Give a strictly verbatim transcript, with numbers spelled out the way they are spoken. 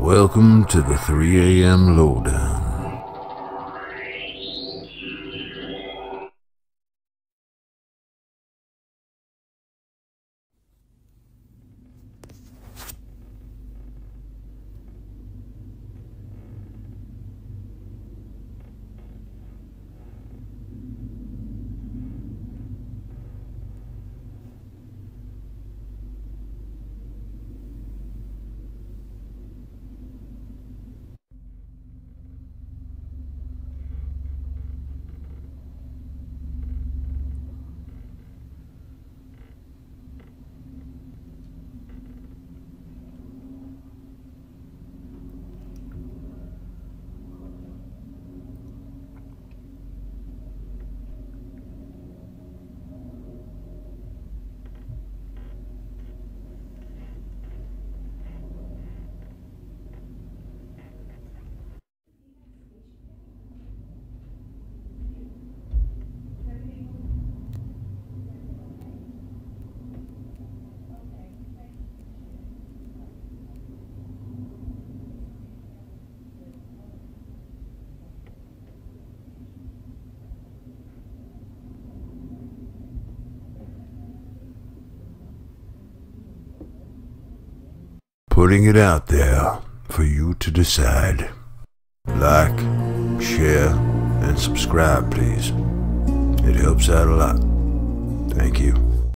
Welcome to the three A M Lowdown. Putting it out there for you to decide. Like, share, and subscribe, please. It helps out a lot. Thank you.